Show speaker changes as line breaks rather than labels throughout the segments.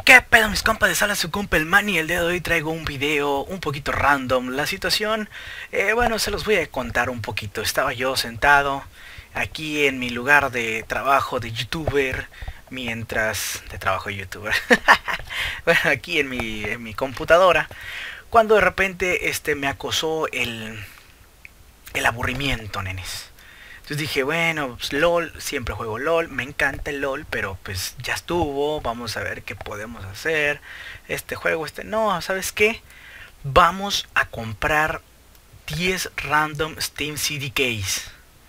¿Qué pedo mis compas de sala? Su compa el Manny. El día de hoy traigo un video un poquito random. La situación, bueno, se los voy a contar un poquito. Estaba yo sentado aquí en mi lugar de trabajo de youtuber. Mientras... de trabajo de youtuber. Bueno, aquí en mi computadora. Cuando de repente me acosó el aburrimiento, nenes. Entonces dije, bueno, pues LOL, siempre juego LOL, me encanta el LOL, pero pues ya estuvo, vamos a ver qué podemos hacer. Este juego, no, ¿sabes qué? Vamos a comprar 10 random Steam CD Keys.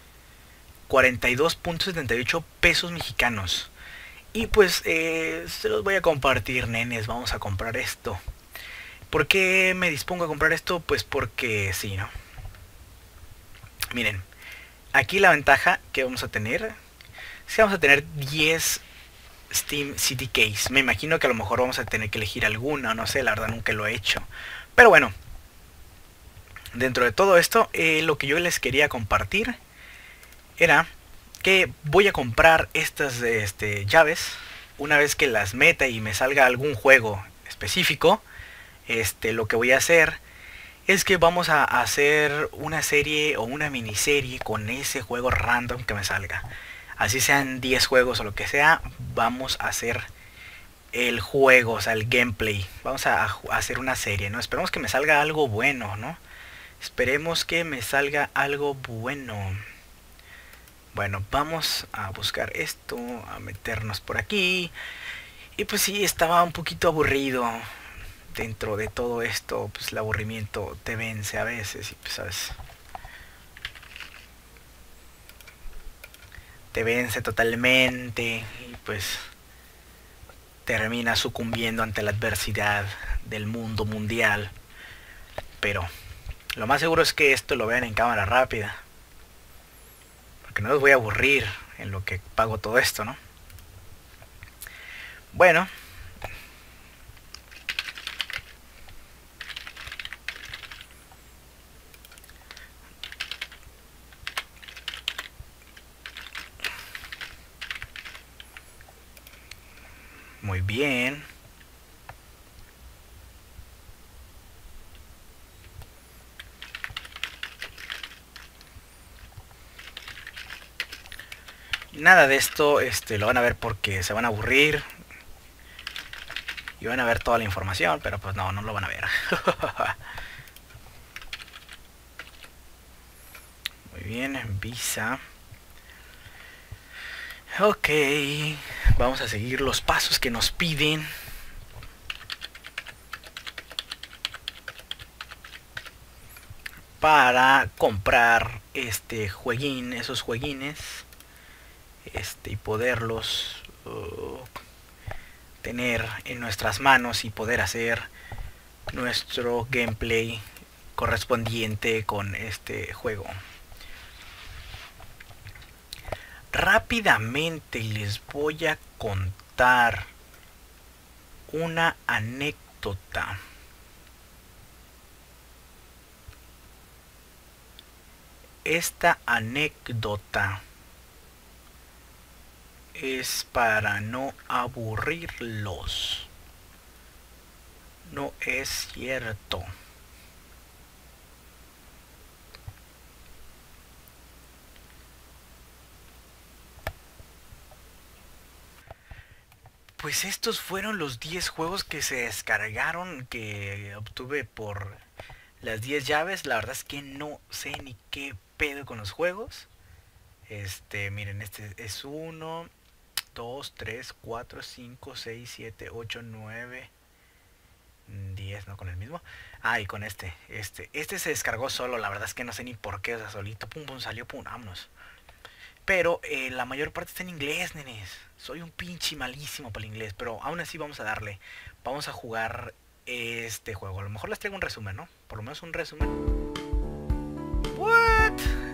42.78 pesos mexicanos. Y pues se los voy a compartir, nenes, vamos a comprar esto. ¿Por qué me dispongo a comprar esto? Pues porque sí, ¿no? Miren. Aquí la ventaja que vamos a tener es que vamos a tener 10 Steam CD Keys. Me imagino que a lo mejor vamos a tener que elegir alguna, no sé, la verdad nunca lo he hecho. Pero bueno, dentro de todo esto, lo que yo les quería compartir era que voy a comprar estas llaves. Una vez que las meta y me salga algún juego específico, lo que voy a hacer es que vamos a hacer una serie o una miniserie con ese juego random que me salga. Así sean 10 juegos o lo que sea, vamos a hacer el juego, o sea, el gameplay. Vamos a hacer una serie, ¿no? Esperemos que me salga algo bueno, ¿no? Esperemos que me salga algo bueno. Bueno, vamos a buscar esto, a meternos por aquí. Y pues sí, estaba un poquito aburrido. Dentro de todo esto, pues el aburrimiento te vence a veces y pues sabes, te vence totalmente y pues termina sucumbiendo ante la adversidad del mundo mundial. Pero lo más seguro es que esto lo vean en cámara rápida, porque no los voy a aburrir en lo que pago todo esto, ¿no? Bueno, muy bien. Nada de esto lo van a ver porque se van a aburrir y van a ver toda la información, pero pues no lo van a ver. Muy bien, Visa. Ok, vamos a seguir los pasos que nos piden. Para comprar jueguín, esos jueguines. Y poderlos tener en nuestras manos y poder hacer nuestro gameplay correspondiente con este juego. Rápidamente les voy a contar una anécdota. Esta anécdota es para no aburrirlos. No es cierto. Pues estos fueron los 10 juegos que se descargaron, que obtuve por las 10 llaves. La verdad es que no sé ni qué pedo con los juegos. Miren, este es 1, 2, 3, 4, 5, 6, 7, 8, 9, 10, no con el mismo. Ah, y con este se descargó solo, la verdad es que no sé ni por qué, o sea, solito, pum, pum, salió, pum, vámonos. Pero la mayor parte está en inglés, nenes. Soy un pinche malísimo para el inglés, pero aún así vamos a darle. Vamos a jugar este juego. A lo mejor les traigo un resumen, ¿no? Por lo menos un resumen. What?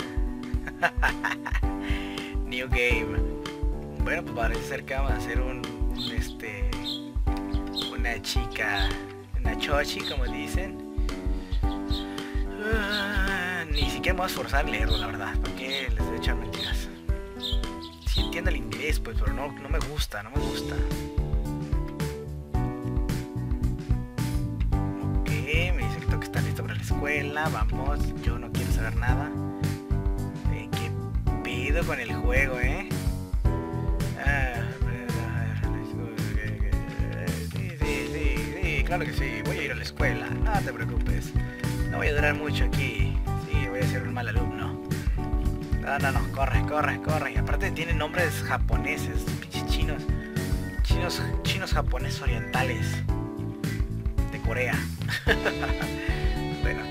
New game. Bueno, pues parece ser que vamos a hacer una chica, una chochi, como dicen. Ni siquiera me voy a esforzar a leerlo, la verdad, porque les he echado mentiras. Sí entiendo el inglés, pues, pero no me gusta. escuela, vamos, yo no quiero saber nada. ¿Qué pido con el juego, Sí, claro que sí, voy a ir a la escuela, no te preocupes. No voy a durar mucho aquí, sí, voy a ser un mal alumno. No, corre. Y aparte tiene nombres japoneses, pinches chinos japoneses orientales. De Corea. Bueno,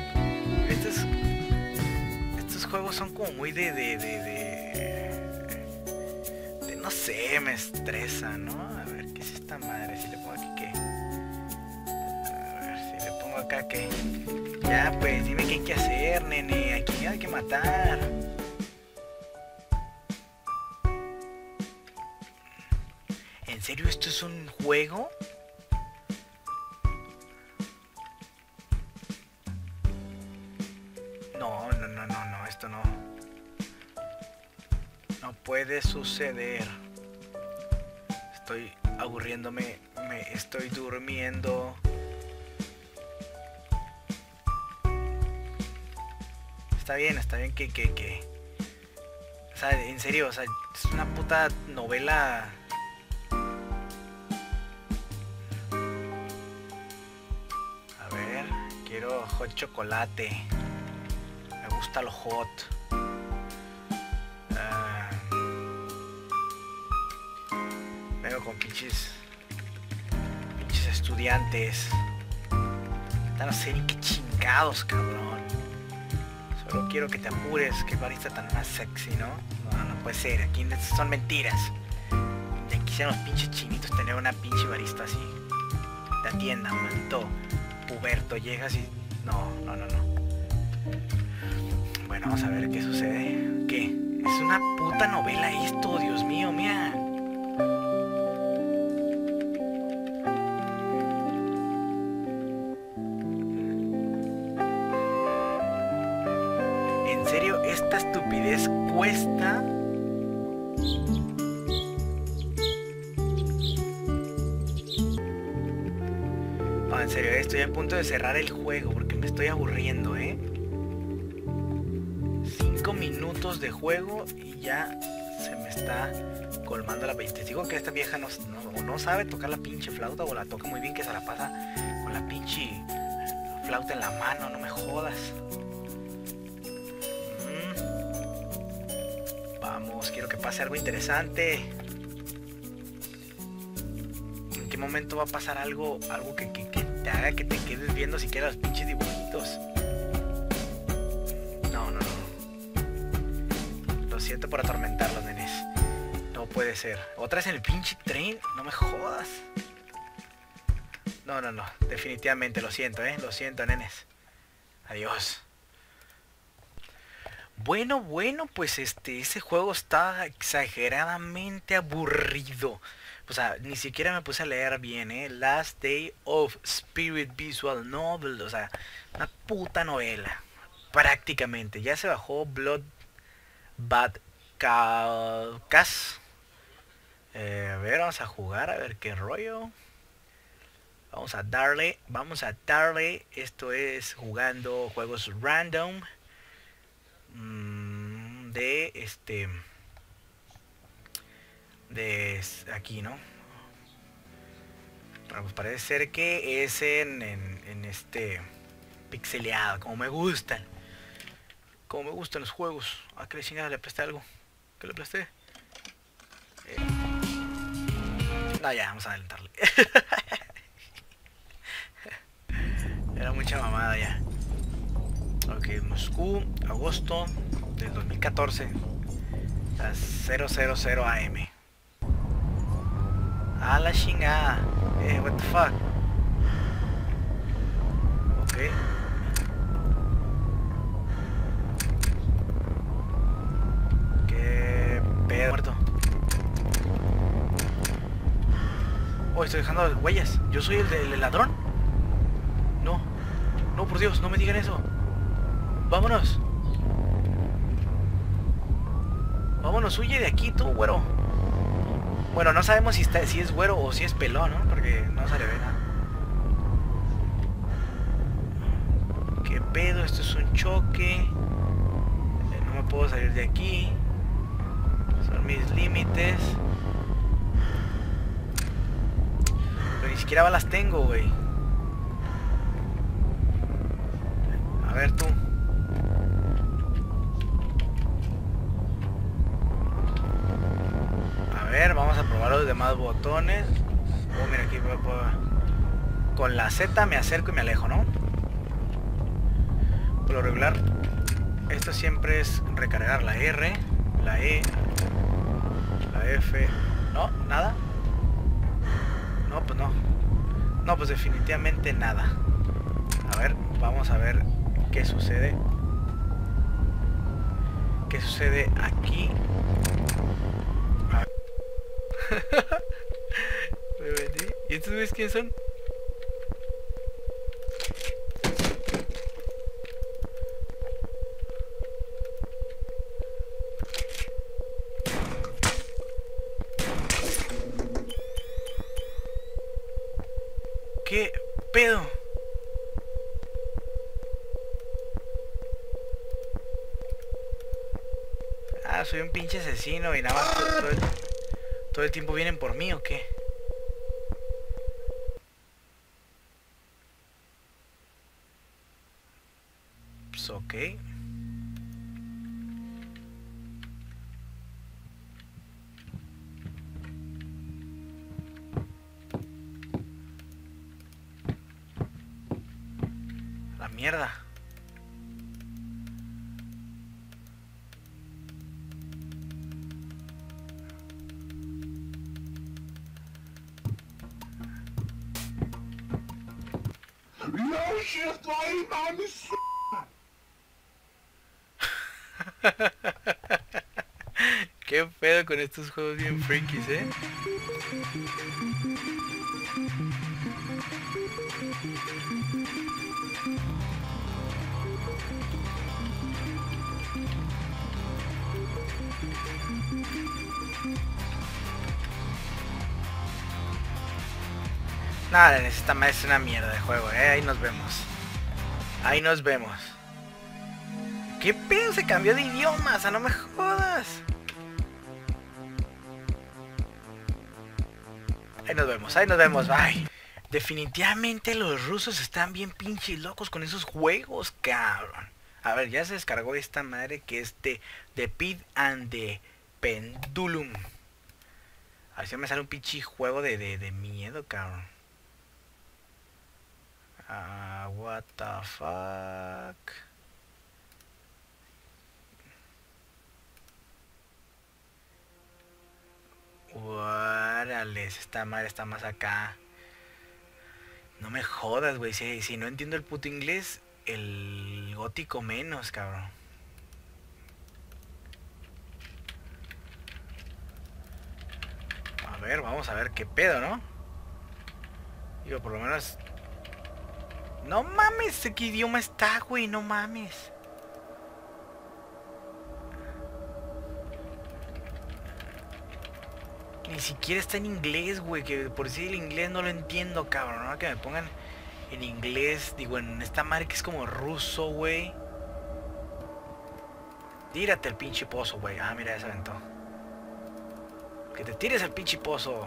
estos juegos son como muy de no sé, me estresa, ¿no? A ver, ¿qué es esta madre? Si le pongo aquí, ¿qué? A ver, si le pongo acá, ¿qué? Ya, pues, dime qué hay que hacer, nene. ¿A quién hay que matar? ¿En serio esto es un juego? No, esto no. No puede suceder. Estoy aburriéndome, me estoy durmiendo. Está bien que... O sea, en serio, o sea, es una puta novela... A ver, quiero hot chocolate. Me gusta lo hot. Vengo con pinches estudiantes. No sé ni qué chingados, cabrón. Solo quiero que te apures. Qué barista tan más sexy, ¿no? No puede ser. Aquí son mentiras. Ya quisieran los pinches chinitos tener una pinche barista así. Te atienda, maldito puberto. Llegas y... No. Bueno, vamos a ver qué sucede. ¿Qué? Es una puta novela esto, Dios mío, mira. En serio, esta estupidez cuesta... No, en serio, estoy a punto de cerrar el juego porque me estoy aburriendo, 5 minutos de juego y ya se me está colmando la... Te digo que esta vieja no sabe tocar la pinche flauta, o la toca muy bien, que se la pasa con la pinche flauta en la mano, no me jodas. Vamos, quiero que pase algo interesante. ¿En qué momento va a pasar algo que te haga que te quedes viendo siquiera los pinches dibujitos? No. Lo siento por atormentarlos, nenes. No puede ser. ¿Otra vez en el pinche tren? No me jodas. No. Definitivamente, lo siento, Lo siento, nenes. Adiós. Bueno, pues ese juego está exageradamente aburrido. O sea, ni siquiera me puse a leer bien, Last Day of Spirit Visual Novel. O sea, una puta novela. Prácticamente. Ya se bajó Bloodbath Cas. A ver, vamos a jugar, a ver qué rollo. Vamos a darle. Esto es jugando juegos random. De aquí, ¿no? Bueno, pues parece ser que es en este pixeleado, como me gustan los juegos. ¿A qué chingada le presté algo? ¿Qué le presté? No, ya, vamos a adelantarle. Era mucha mamada ya. Ok, Moscú, agosto del 2014, a 000 AM. A la chingada. What the fuck. Ok. Qué pedo. Muerto. Oh, estoy dejando huellas. ¿Yo soy el ladrón? No, por Dios, no me digan eso. Vámonos. Huye de aquí tú, güero. Bueno, no sabemos si es güero o si es pelón, ¿no? Porque no se le ve nada. ¿Qué pedo? Esto es un choque. No me puedo salir de aquí. Son mis límites. Pero ni siquiera balas tengo, güey. A ver tú. A ver, vamos a probar los demás botones. Oh, mira, aquí me puedo... Con la Z me acerco y me alejo, ¿no? Por lo regular, esto siempre es recargar la R, la E, la F. No, nada. No, pues no. No, pues definitivamente nada. A ver, vamos a ver qué sucede. ¿Qué sucede aquí? Me metí. ¿Y estos güeyes quiénes son? ¿Qué pedo? Ah, soy un pinche asesino y nada más todo el tiempo vienen por mí, ¿o qué? Pues ok. La mierda.
No shit, flying on the
¿Qué pedo con estos juegos bien frikis, eh? Nada, esta madre es una mierda de juego, ahí nos vemos. Ahí nos vemos. ¿Qué pedo? Se cambió de idioma, o sea, no me jodas. Ahí nos vemos, bye. Definitivamente los rusos están bien pinches locos con esos juegos, cabrón. A ver, ya se descargó esta madre que es de The Pit and the Pendulum. A ver si me sale un pinche juego de miedo, cabrón. What the fuck. Órale, esta madre está más acá. No me jodas, güey. Si no entiendo el puto inglés, el gótico menos, cabrón. A ver, vamos a ver qué pedo, ¿no? Digo, por lo menos... No mames, ¿qué idioma está, güey? No mames. Ni siquiera está en inglés, güey. Que por si el inglés no lo entiendo, cabrón. ¿No? Que me pongan en inglés. Digo, en esta madre que es como ruso, güey. Tírate al pinche pozo, güey. Ah, mira, ya se aventó. Que te tires al pinche pozo.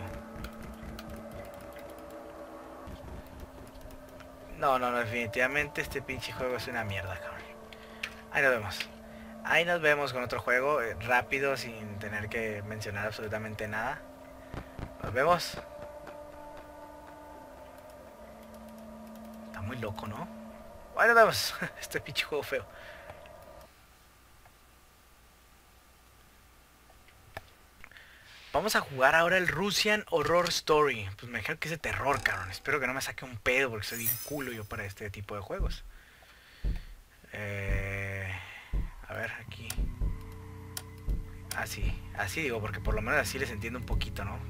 No, definitivamente este pinche juego es una mierda, cabrón. Ahí nos vemos. Ahí nos vemos con otro juego rápido, sin tener que mencionar absolutamente nada. Nos vemos. Está muy loco, ¿no? Ahí nos vemos. Este pinche juego feo. Vamos a jugar ahora el Russian Horror Story. Pues me dijeron que es de terror, cabrón. Espero que no me saque un pedo porque soy bien culo yo para este tipo de juegos. A ver, aquí. Así digo, porque por lo menos así les entiendo un poquito, ¿no?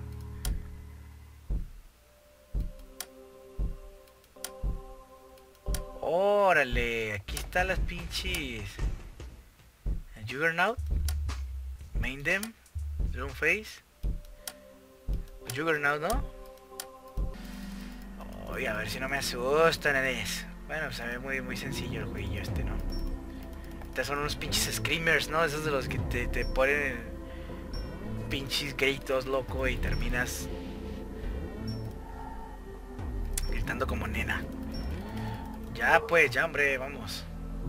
Órale, aquí están las pinches. Juggernaut. Main them. Zoom face. Juggernaut, ¿no? Uy, a ver si no me asustan, Enes. Bueno, se ve muy sencillo el jueguillo este, ¿no? Estos son unos pinches screamers, ¿no? Esos de los que te ponen pinches gritos, loco, y terminas gritando como nena. Ya pues, ya hombre, vamos.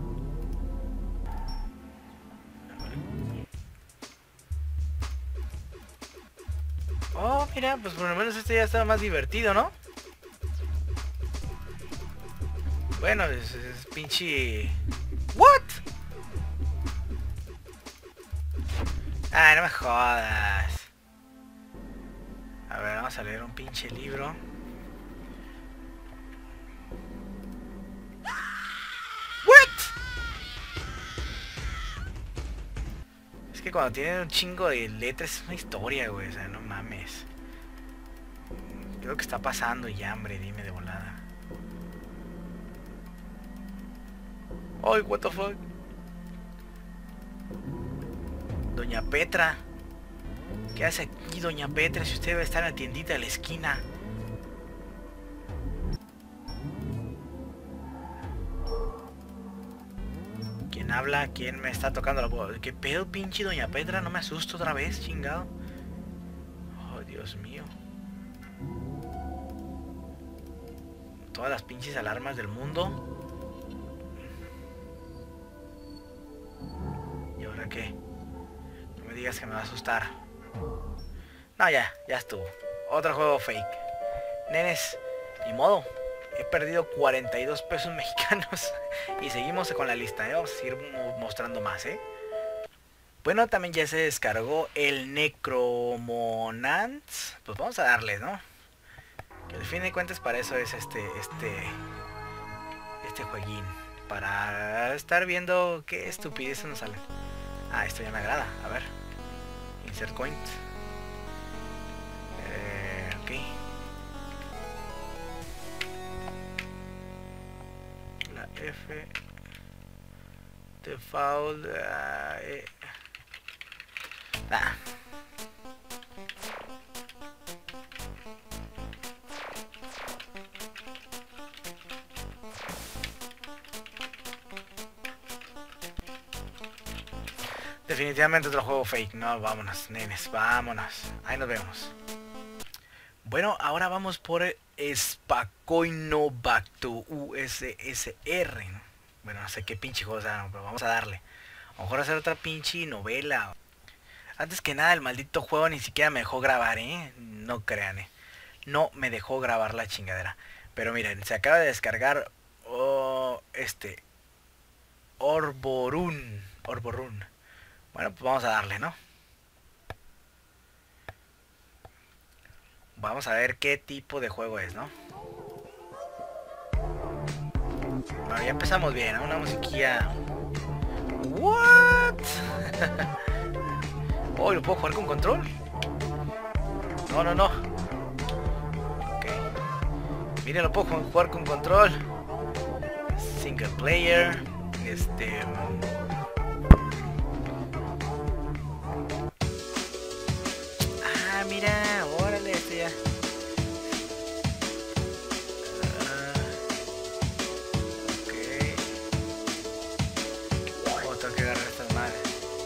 Oh, mira, pues por lo menos este ya estaba más divertido, ¿no? Bueno, es pinche... ¿What? Ah, no me jodas. A ver, vamos a leer un pinche libro. Es que cuando tienen un chingo de letras es una historia, güey. O sea, no mames. ¿Qué es lo que está pasando ya, hombre? Dime de volada. Ay, what the fuck. Doña Petra. ¿Qué hace aquí, Doña Petra? Si usted debe estar en la tiendita de la esquina. ¿Quién habla? ¿Quién me está tocando la voz? ¿Qué pedo, pinche Doña Petra? No me asusto otra vez, chingado. Oh, Dios mío. Todas las pinches alarmas del mundo. ¿Y ahora qué? No me digas que me va a asustar. No, ya estuvo. Otro juego fake. Nenes, ni modo. He perdido 42 pesos mexicanos. Y seguimos con la lista, ¿eh? Vamos a seguir mostrando más, ¿eh? Bueno, también ya se descargó el Necromonance. Pues vamos a darle, ¿no? Que al fin de cuentas para eso es este jueguín. Para estar viendo qué estupidez nos sale. Ah, esto ya me agrada. A ver. Insert coin. Ok. La F. Default. Nah. Definitivamente otro juego fake. No, vámonos, nenes, vámonos. Ahí nos vemos. Bueno, ahora vamos por Spacoinobacto USSR. Bueno, no sé qué pinche juego sea, pero vamos a darle. A lo mejor hacer otra pinche novela. Antes que nada, el maldito juego ni siquiera me dejó grabar, ¿eh? No crean, ¿eh? No me dejó grabar la chingadera. Pero miren, se acaba de descargar Orborun. Bueno, pues vamos a darle, ¿no? Vamos a ver qué tipo de juego es, ¿no? Bueno, ya empezamos bien, ¿no? Una musiquilla... ¿What? Oh, ¿lo puedo jugar con control? No. Ok. Miren, lo puedo jugar con control. Single player. Ah, mira, órale, ya. Ok. Oh, tengo que agarrar estas madres.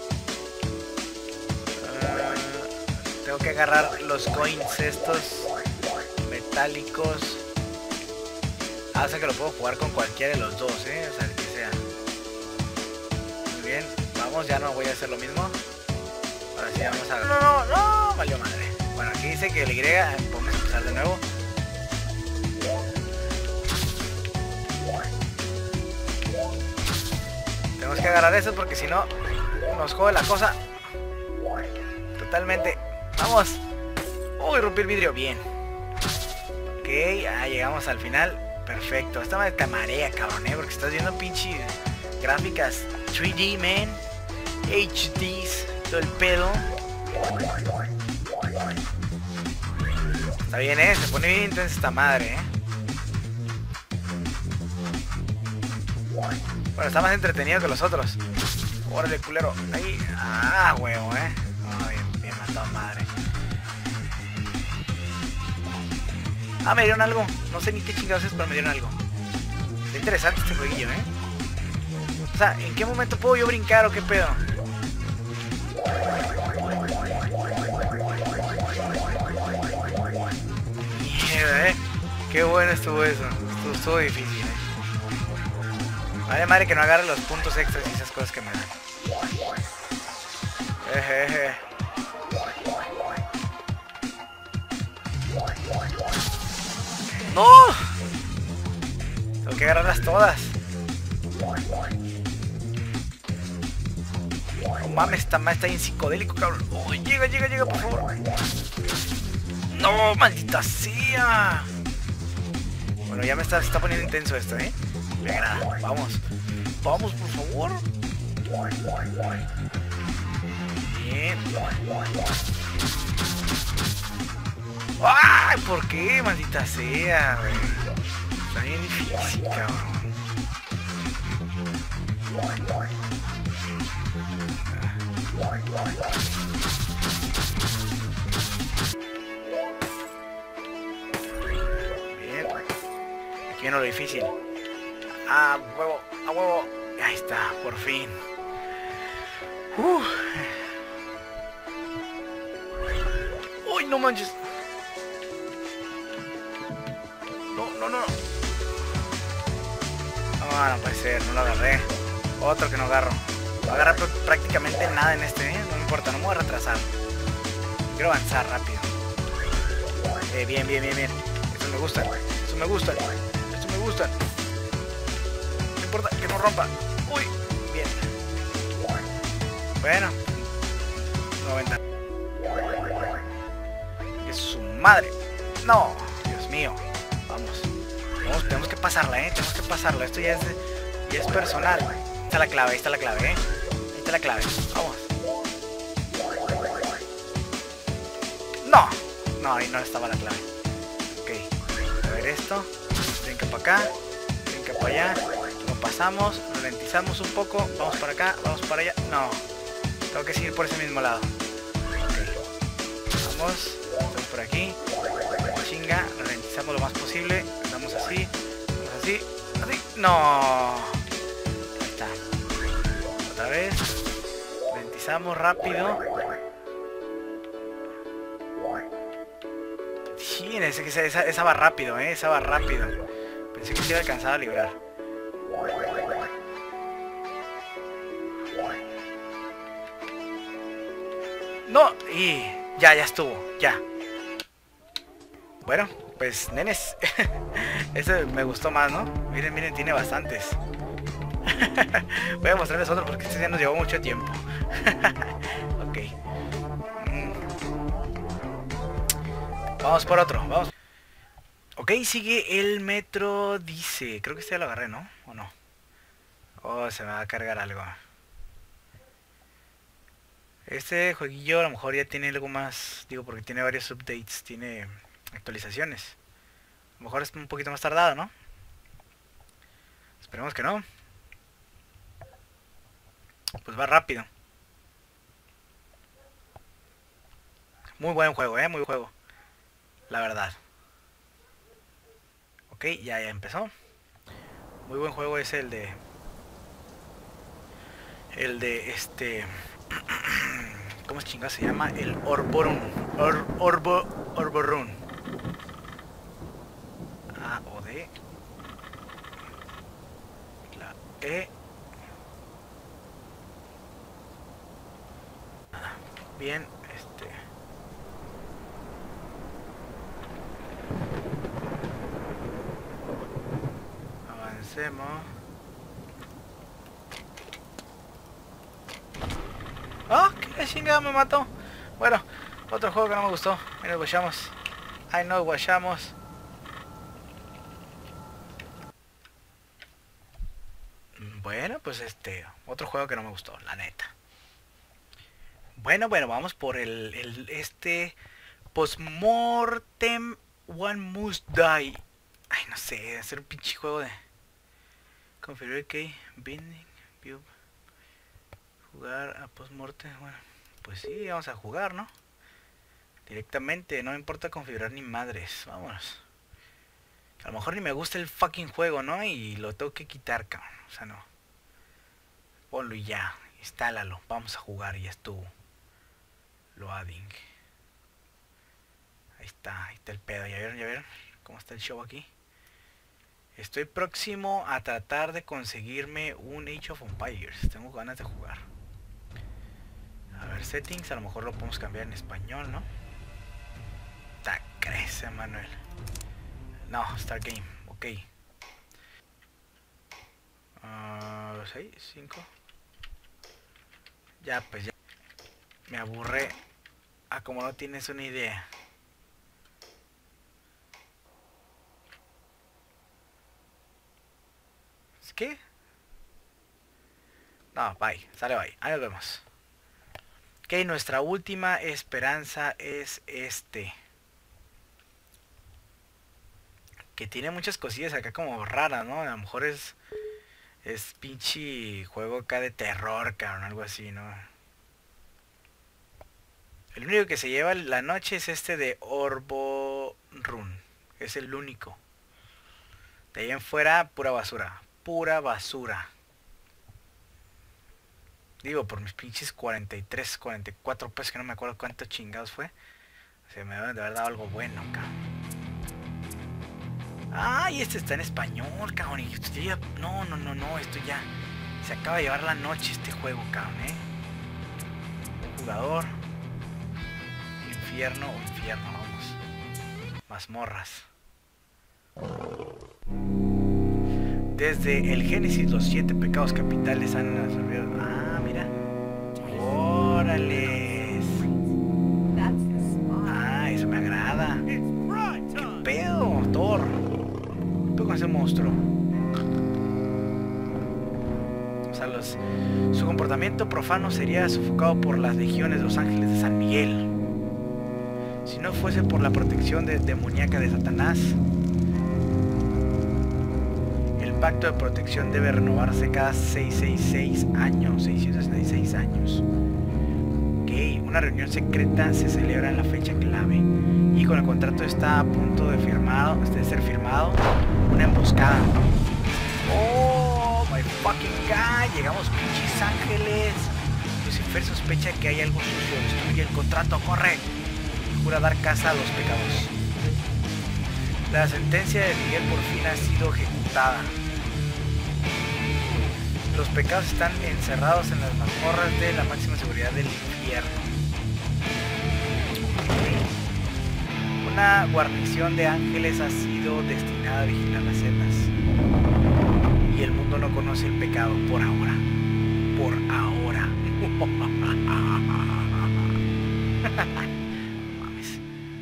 Tengo que agarrar los coins estos metálicos. O sea que lo puedo jugar con cualquiera de los dos, o sea, el que sea. Muy bien, vamos, ya no voy a hacer lo mismo. Ahora sí vamos a... No, valió madre. Bueno, aquí dice que el Y, vamos a empezar de nuevo. Tenemos que agarrar eso porque si no nos jode la cosa totalmente. Vamos. Uy, rompí el vidrio, bien. Ok, ya llegamos al final. Perfecto, esta madre te marea, cabrón, porque estás viendo pinche gráficas 3D, man. HDs, todo el pedo. Está bien, se pone bien intensa esta madre, Bueno, está más entretenido que los otros. Órale, culero. Ahí, huevo, bien matado, madre. Me dieron algo. No sé ni qué chingados es, pero me dieron algo. Está interesante este jueguillo, ¿eh? O sea, ¿en qué momento puedo yo brincar o qué pedo? Mierda, qué bueno estuvo eso. Estuvo difícil, Vale madre que no agarre los puntos extras y esas cosas que me dan. ¡No! Tengo que agarrarlas todas. No mames, está bien psicodélico, cabrón. Oh, llega, por favor. No, maldita sea. Bueno, ya se está poniendo intenso esto, ¿eh? Me agrada. Vamos, por favor. Bien. ¡Ay! ¿Por qué? Maldita sea, güey. Está bien difícil, cabrón. Bien. Aquí viene lo difícil. ¡A huevo! ¡A huevo! Ahí está, por fin. ¡Uy, no manches! No. No puede ser, no lo agarré. Otro que no agarro. No agarrar prácticamente nada en este, ¿eh? No me importa, no me voy a retrasar. Quiero avanzar rápido. Bien. Estos me gustan. No importa que no rompa. Uy, bien. Bueno. 90. Es su madre. No, Dios mío. Vamos, tenemos que pasarla, tenemos que pasarla. Esto ya es personal. Ahí está la clave, Ahí está la clave. Vamos. No, ahí no estaba la clave. Ok, a ver esto. Brinca para acá, brinca para allá. Lo pasamos, lo ralentizamos un poco. Vamos para acá, vamos para allá. No, tengo que seguir por ese mismo lado. Ok, vamos, estamos por aquí. Chinga, ralentizamos lo más posible. Vamos así. No. Ahí está. Otra vez. Ralentizamos rápido. Sí, esa va rápido, esa va rápido. Pensé que se iba a alcanzar a librar. No, y ya estuvo, ya. Bueno, pues nenes, ese me gustó más, ¿no? Miren, tiene bastantes. Voy a mostrarles otro porque este ya nos llevó mucho tiempo. Ok. Vamos por otro, vamos. Ok, sigue el metro, dice. Creo que este ya lo agarré, ¿no? ¿O no? Oh, se me va a cargar algo. Este jueguillo a lo mejor ya tiene algo más. Digo, porque tiene varios updates, tiene actualizaciones. A lo mejor es un poquito más tardado, ¿no? Esperemos que no. Pues va rápido. Muy buen juego, muy buen juego. La verdad. Ok, ya empezó. Muy buen juego es el de este. ¿Cómo es chingado se llama? El Orborun. Orborun. A o D. La E. Bien, avancemos. ¡Ah! ¡Qué chingada me mató! Bueno, otro juego que no me gustó. Ahí nos guachamos. Bueno, pues otro juego que no me gustó, la neta. Bueno, vamos por este Postmortem One Must Die. Ay, no sé, hacer un pinche juego de configurar key, binding, view, jugar a Postmortem. Bueno, pues sí, vamos a jugar, ¿no? Directamente, no me importa configurar ni madres, vámonos. A lo mejor ni me gusta el fucking juego, ¿no? Y lo tengo que quitar, cabrón. O sea, no. Ponlo y ya. Instálalo. Vamos a jugar y ya estuvo. Loading. Ahí está el pedo. ¿Ya vieron? ¿Ya vieron? ¿Cómo está el show aquí? Estoy próximo a tratar de conseguirme un Age of Empires. Tengo ganas de jugar. A ver, settings. A lo mejor lo podemos cambiar en español, ¿no? Ta crece, Manuel. No, Start Game. Ok. 6, 5. Ya, pues ya. Me aburré. Ah, como no tienes una idea. ¿Qué? No, bye. Sale bye. Ahí nos vemos. Ok, nuestra última esperanza es este. Que tiene muchas cosillas acá como raras, ¿no? A lo mejor es pinche juego acá de terror, cabrón, algo así, ¿no? El único que se lleva la noche es este de Orbo Run. Es el único. De ahí en fuera, pura basura. Pura basura. Digo, por mis pinches 43, 44 pesos, que no me acuerdo cuántos chingados fue. Se me deben de haber dado algo bueno, cabrón. Ay, este está en español, cabrón. Y esto ya... No, esto ya... Se acaba de llevar la noche este juego, cabrón, Jugador. Infierno, vamos. Mazmorras. Desde el Génesis, los 7 pecados capitales han absorbido... Ah, mira. ¡Órales! Ah, eso me agrada. ¿Qué pedo, Thor? ¿Qué pedo con ese monstruo? O sea, su comportamiento profano sería sofocado por las legiones de los ángeles de San Miguel. Si no fuese por la protección demoníaca de Satanás, el pacto de protección debe renovarse cada 666 años. 666 años. Ok, una reunión secreta se celebra en la fecha clave. Y con el contrato está a punto de ser firmado, una emboscada. Oh my fucking god, llegamos, pinches ángeles. Lucifer sospecha que hay algo sucio. Destruye el contrato, corre. Jura dar caza a los pecados. La sentencia de Miguel por fin ha sido ejecutada. Los pecados están encerrados en las mazmorras de la máxima seguridad del infierno. Una guarnición de ángeles ha sido destinada a vigilar las celdas. Y el mundo no conoce el pecado por ahora. Por ahora. Mames.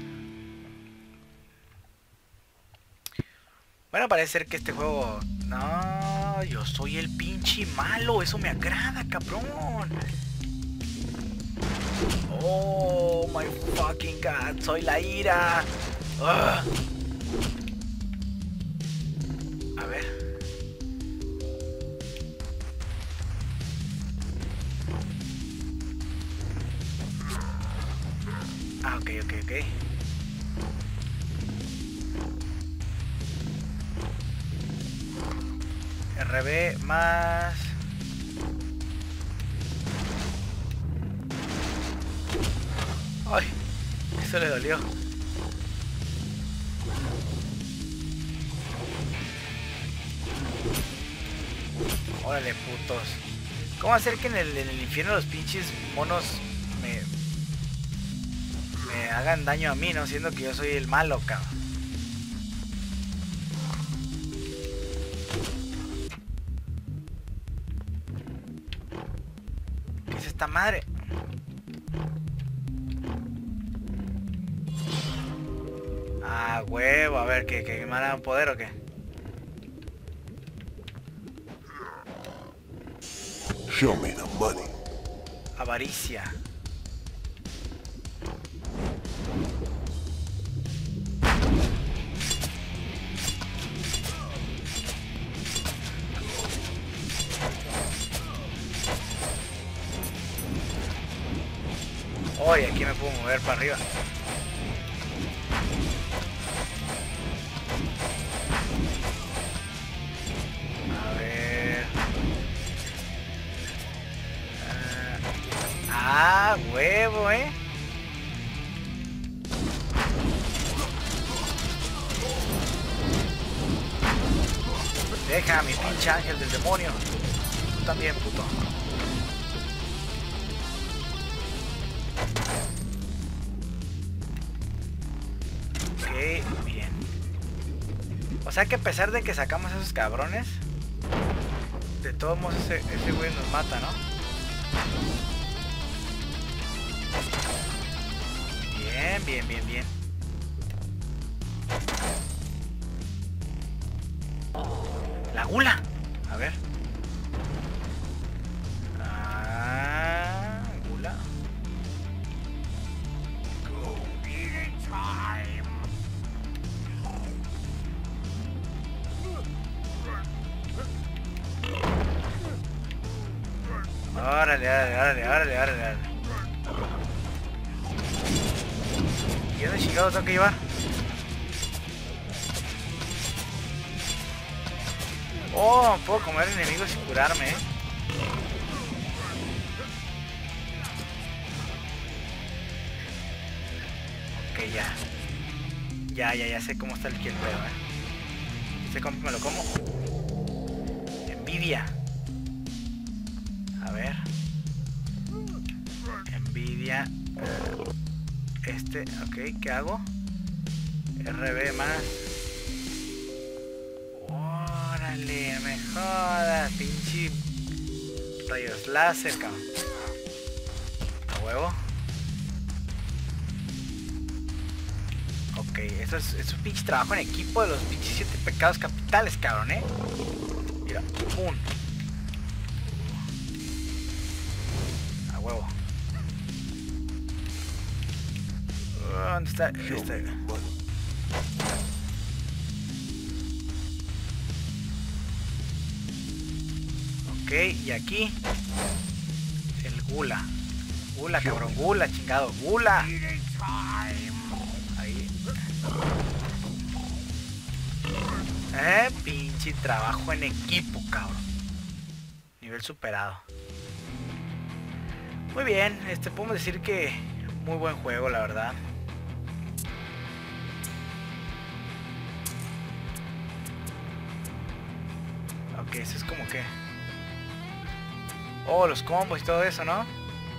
Bueno, parece ser que este juego... No, yo soy el pinche malo. Eso me agrada, cabrón. Oh my fucking god, soy la ira. Ugh. A ver. Ah, ok. RB más... Ay, eso le dolió. Órale, putos. ¿Cómo hacer que en el infierno los pinches monos me hagan daño a mí, no? Siendo que yo soy el malo, cabrón. ¿Qué es esta madre? Ah, huevo, a ver, ¿que me dan poder o qué?
Show me the money.
Avaricia. Oye, aquí me puedo mover para arriba. huevo, Deja a mi pinche ángel del demonio. Tú también, puto. Ok, bien. O sea que a pesar de que sacamos a esos cabrones, de todos modos ese güey nos mata, ¿no? Bien, bien, bien, bien. La gula. A ver. Gula. Órale, órale, órale, órale. ¿Y dónde chingados tengo que llevar? Oh, puedo comer enemigos y curarme, Ok, ya. Ya sé cómo está el pedo, Sé cómo me lo como. Envidia. A ver. Envidia. Ok, ¿qué hago? RB más. Órale, me jodas, pinche rayos láser, cabrón. A huevo. Ok, eso es un pinche trabajo en equipo de los pinches 7 pecados capitales, cabrón, Mira, ¡pum! A huevo. ¿Dónde está? Ok, y aquí el gula. Gula, cabrón, gula, chingado, gula. Ahí. Pinche trabajo en equipo, cabrón. Nivel superado. Muy bien, podemos decir que muy buen juego, la verdad. Ok, eso es como que... Oh, los combos y todo eso, ¿no?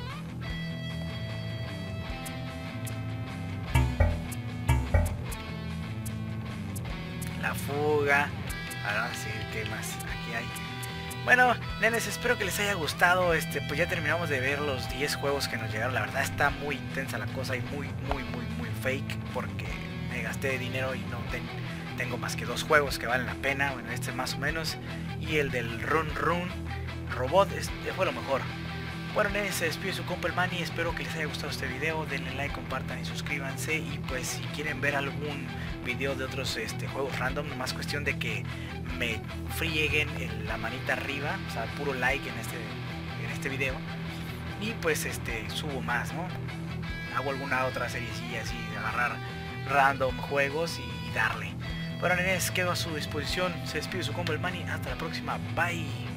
La fuga. Ahora sí, ¿qué más? Aquí hay. Bueno, nenes, espero que les haya gustado. Pues ya terminamos de ver los 10 juegos que nos llegaron. La verdad está muy intensa la cosa y muy fake, porque me gasté dinero y no tengo más que 2 juegos que valen la pena. Bueno, este más o menos. Y el del Run Robot fue lo mejor. Bueno, nenes, se despide su compa el Manny. Espero que les haya gustado este video. Denle like, compartan y suscríbanse. Y pues si quieren ver algún video de otros juegos random, nomás cuestión de que me frieguen la manita arriba, o sea, puro like en este video. Y pues subo más, ¿no? Hago alguna otra seriecilla así de agarrar random juegos y darle. Bueno, nenes, quedo a su disposición. Se despide su compa el Manny. Hasta la próxima. Bye.